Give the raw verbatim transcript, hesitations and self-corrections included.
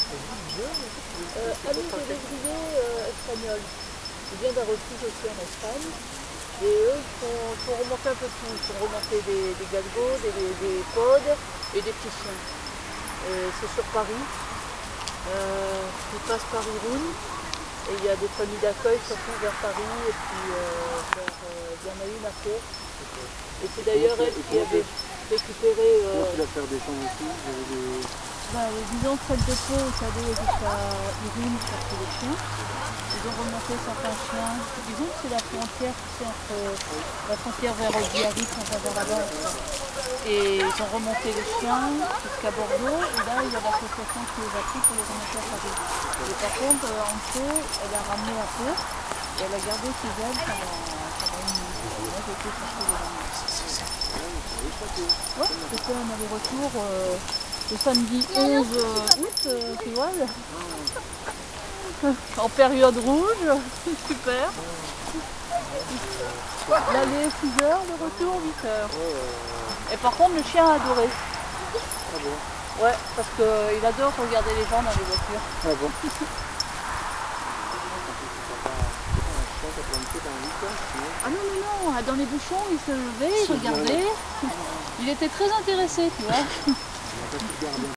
Euh, ami de lévrier euh, espagnol. Il vient d'un refuge aussi en Espagne. Et eux, ils font, ils font remonter un peu tout. Ils font remonter des, des galgos, des, des, des pods et des petits chiens. Et c'est sur Paris. Euh, ils passent Paris-Rouen. Et il y a des familles d'accueil surtout vers Paris. Et puis euh, vers, euh, il y en a une à Pau. Et c'est d'ailleurs elle qui avait récupéré... Euh, Comment tu vas faire des champs aussi des... bah, disons celle de Pau est allée jusqu'à Irune chercher les chiens. Ils ont remonté certains chiens. Disons que c'est la frontière tu sais, entre la frontière vers Biarritz, on va vers là-bas. Et ils ont remonté les chiens jusqu'à Bordeaux. Et là, il y a l'association qui les a pris pour les remonter à Paris. Et par contre, euh, en Pau, elle a ramené à Pau. Et elle a gardé ses ailes pendant, pendant une minute. Moi, j'ai été chercher les animaux. Ouais, c'était un aller-retour euh, le samedi onze août, euh, tu vois. En période rouge, super. L'aller six heures, le retour huit heures. Et par contre, le chien a adoré. Ah bon? Ouais, parce qu'il adore regarder les gens dans les voitures. Ah bon? Ah non, non, non, dans les bouchons, il se levait, il regardait. Il était très intéressé, tu vois.